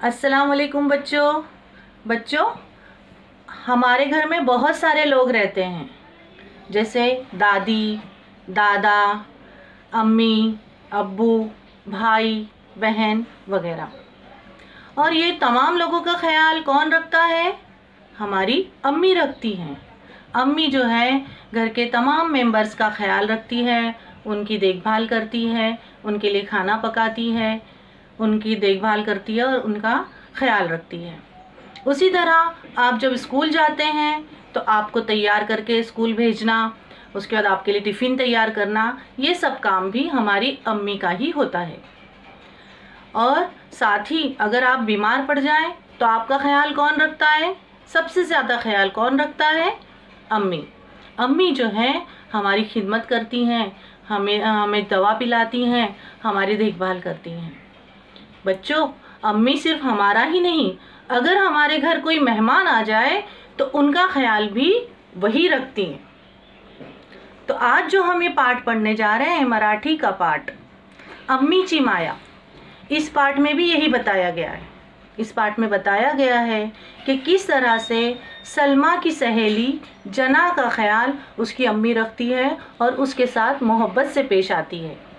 अस्सलाम वालेकुम बच्चों, हमारे घर में बहुत सारे लोग रहते हैं, जैसे दादी, दादा, अम्मी, अब्बू, भाई, बहन वगैरह। और ये तमाम लोगों का ख्याल कौन रखता है? हमारी अम्मी रखती हैं। अम्मी जो है घर के तमाम मेंबर्स का ख्याल रखती है, उनकी देखभाल करती है, उनके लिए खाना पकाती है, उनकी देखभाल करती है और उनका ख्याल रखती है। उसी तरह आप जब स्कूल जाते हैं तो आपको तैयार करके स्कूल भेजना, उसके बाद आपके लिए टिफ़िन तैयार करना, ये सब काम भी हमारी अम्मी का ही होता है। और साथ ही अगर आप बीमार पड़ जाएं तो आपका ख्याल कौन रखता है? सबसे ज़्यादा ख्याल कौन रखता है? अम्मी। अम्मी जो है हमारी खिदमत करती हैं, हमें दवा पिलाती हैं, हमारी देखभाल करती हैं। बच्चों, अम्मी सिर्फ हमारा ही नहीं, अगर हमारे घर कोई मेहमान आ जाए तो उनका ख्याल भी वही रखती हैं। तो आज जो हम ये पाठ पढ़ने जा रहे हैं, मराठी का पाठ अम्मीची माया, इस पाठ में भी यही बताया गया है। इस पाठ में बताया गया है कि किस तरह से सलमा की सहेली जना का ख्याल उसकी अम्मी रखती है और उसके साथ मोहब्बत से पेश आती है।